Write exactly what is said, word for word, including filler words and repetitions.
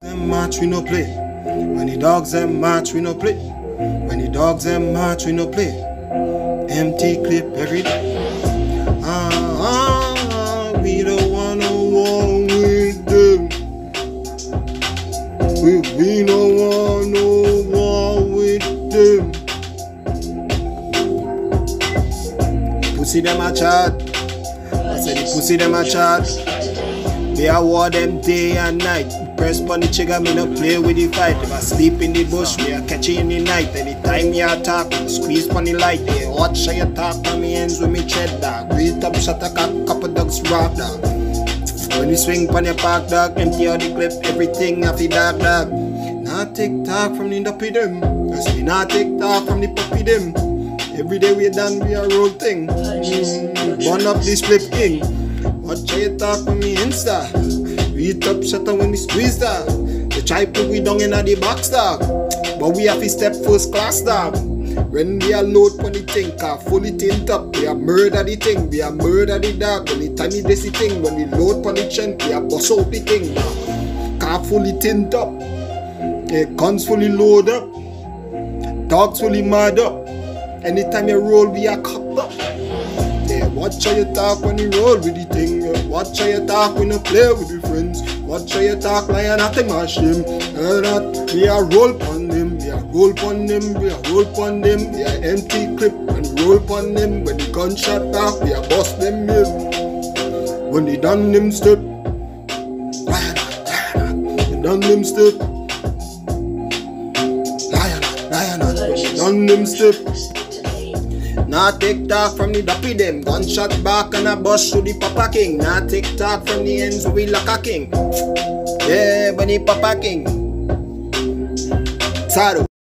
Them match we no play. When the dogs them match we no play. When the dogs them match we no play. Empty clip every day. Ah, ah, ah, we don't wanna war with them. We, we don't want no war with them. Pussy them a chat. I said the pussy them a chat. They a war them day and night. Press pon the trigger, me no play with the fight. If I sleep in the bush, we a catch you in the night. Anytime you attack, we squeeze pon the light. They watch how you talk on me ends with me tread dog. Great up shot a cock, couple dogs rock dog. When you swing pon your park dog, empty out the clip, everything off the dark dog. Not take talk from the duppy them. Cause we not take talk from the puppy them. Every day we done, we a roll thing. Mm, burn up this flip king. Watch how you talk on me Insta. We top shutter when we squeeze dog. They try put we down in the box dog. But we have to step first class dog. When we are load on the thing, car fully tint up, we are murder the thing, we are murder the dog. When the time we this the thing, when we load on the trend, we are bust out the thing dog. Car fully tint up, yeah, guns fully load up, dogs fully mad up. Anytime you roll, we are cocked up. Yeah, watch how you talk when you roll with the thing. Yeah. Watch how you talk when you play with your friends. Watch how you talk like you're not a machine. Uh, that we are roll pon them, we are roll pon them, we are roll pon them. We are empty clip and roll pon them. When the gunshot talk, we are bust them in. When they done them step, they done them step. Lion, lion, when they done them step. Nah take talk from the duppy them. Gunshot back and a bust to the Papa King. Nah take talk from the ends we like a king. Yeah, when the Papa King. Sado.